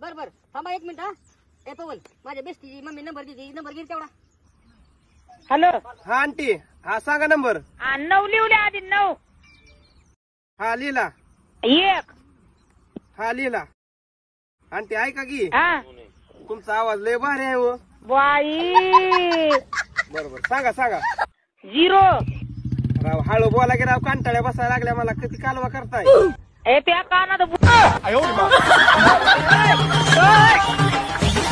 बर बर थांबा 1 मिनिट हा. ए पवन माझ्या बेस्टीची मम्मी नंबर घे तेवढा. हॅलो हा आंटी, हा सांगा नंबर. 9 लिहून आधी 9 हा लिहिला. 1 हा लिहिला. आंटी ऐका की, हा तुमचा आवाज लय भारी आहे हो. बाई बरोबर सांगा सांगा. 0 राव हळू बोला की राव, कंटाळ्या बसायला लागल्या मला. किती कालवा करताय. ए त्या कानात